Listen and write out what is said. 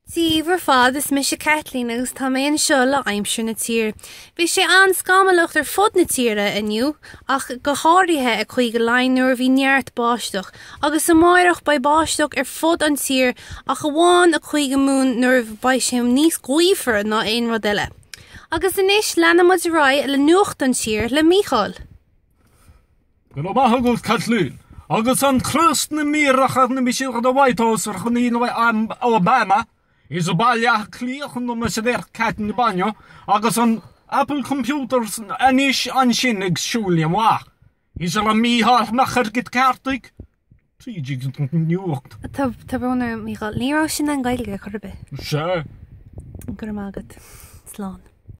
Díomhar fad is mis Kathleen agus tá mé an seo le aimsir na tír. Bhí sé an scamalacht ar fud na tíre inniu, ach go háirithe a chuig go lein nuair bhí neart báisteach, agus sa maireach ba báisteach ar fud an tír ach go bháin a chuig go mún nuair ba sé níos gcuimhir ná aon rud eile. Agus inis lena muid rá le nuacht an tír le Mícheál. Go maithagóil Kathleen, agus an crust na míreachar na misisiach do White House ar chuní an Obama, is a bailach clíoch an me sé cat na banjo, agus an Apple computers anis an sin ag siúli am wach. Is a Mícheál nachar git cartig? Trídig nuacht. Tá bhna Mícheál, nírá sin an gailige churbe. Se. Gur mágad. Slán.